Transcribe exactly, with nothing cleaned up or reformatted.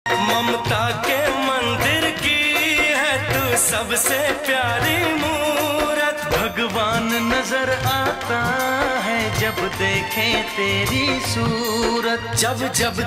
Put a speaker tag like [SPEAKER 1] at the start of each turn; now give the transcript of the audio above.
[SPEAKER 1] ममता के मंदिर की है तू सबसे प्यारी मूरत। भगवान नजर आता है जब देखें तेरी सूरत। जब जब